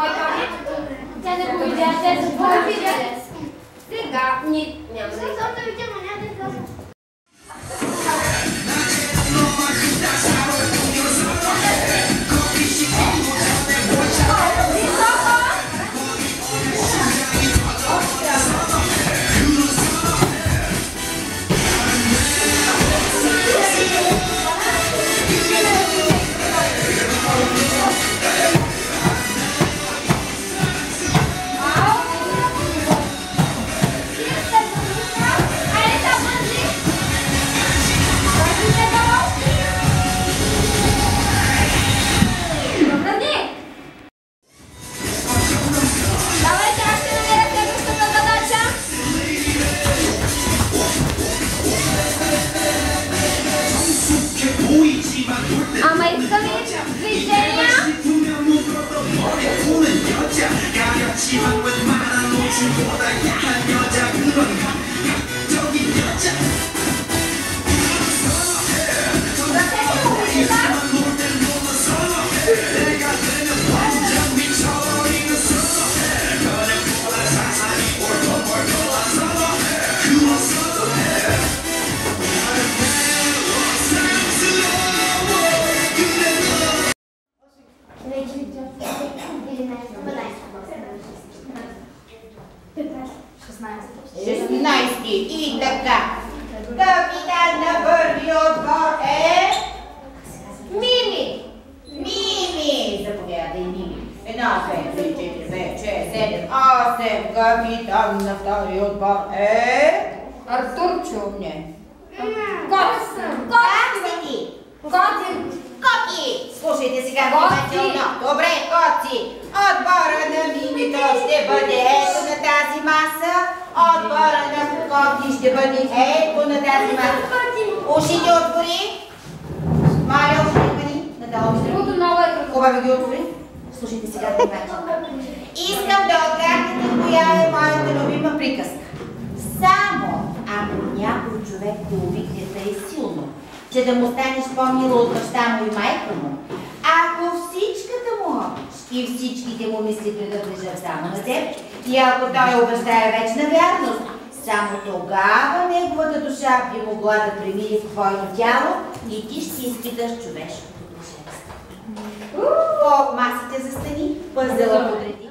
Тя не го видя, тя се видя. Сега няма да видя, но няма да изляза. Ама искаме движения. И така, капитан на първи отбор е Мими. Мими, заповядай, Мими. 1, 2, 3, 4, 5, 6, 7, 8. Капитан на втори отбор е Артурчо. Не. Коти. Как си ти? Коти! Слушайте сега внимателно. Добре, Коти. Отбора на Мимито ще бъде ето на тази маса. Отбора на Коти ще бъде ето на тази маса. Ушите отвори. Маля, ушите ни. Надолу. Хубаво ги отвори. Слушайте сега внимателно. Искам да отгаднете коя е моята любима приказка. Само ако някой човек те обикне тъй силно, че да му станеш по-мила от баща му и майка му, ако всичката му обич и всичките му мисли принадлежат само на теб, и ако той обещае вечна вярност, само тогава неговата душа би могла да премине в твоето тяло и ти ще изпиташ човешкото блаженство. По масите застани, пъзела подреди.